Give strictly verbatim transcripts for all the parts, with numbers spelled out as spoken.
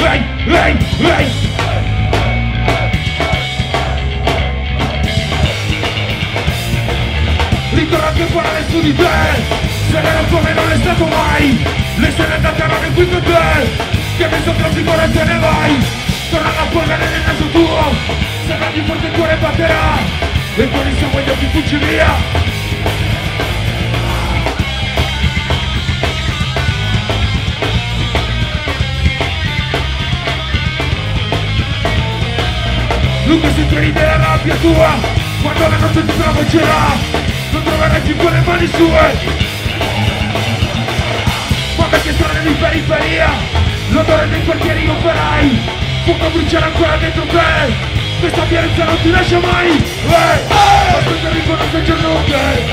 ehi, ehi, ehi. Ritorna a parlare su di te, se vero come non è stato mai. Le sei andate a non è qui con te, che mi sono troppi ora te ne vai. Tornano a polvere nel naso tuo, se non più forte il cuore batterà, e con il sangue gli occhi fuggi via. Lungo i sentieri della rabbia tua, quando la notte ti travolgerà, non troverai più quelle mani sue. Ma perché sono in periferia, l'odore dei quartieri non farai, fuoco bruciare ancora dentro te, questa violenza non ti lascia mai. Ehi, ma aspetta riconosco il giorno che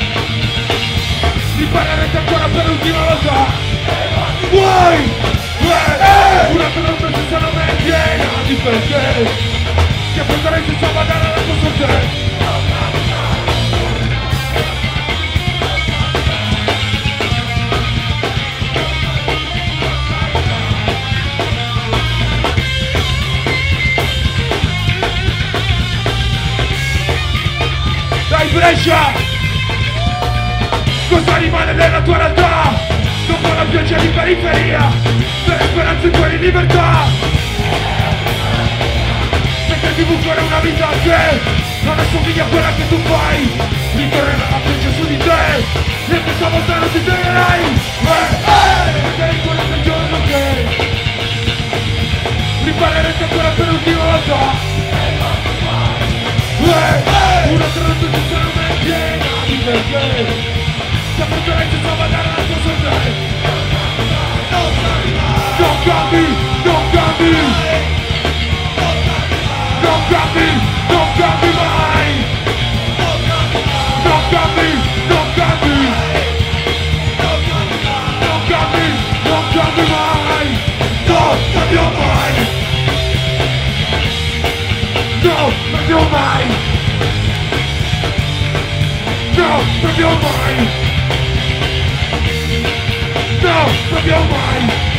riparerete ancora per l'ultima volta. Vuoi? Ehi, una notte senza nome e piena di perché, che affronterai senza badare alla tua sorte. Dai Brescia! Cosa rimane della tua realtà? Dopo la pioggia di periferia, delle speranze tue di libertà. Ti bucare una vita che non assomiglia a quella che tu fai, ritornerà la pioggia su di te, e questa volta non ti tegherai. Perché ricordi il giorno che riparerete ancora per l'ultima volta. Un'altra notte ti sarà una piena di perché, ti affronterai senza badare alla tua sorte. Non cambi, non cambi. Non cambi, non cambi mai! Non cambi, non cambi! Non cambi, non cambi mai! No, cambio mai! No, cambio mai! No, cambio mai! No, cambio mai!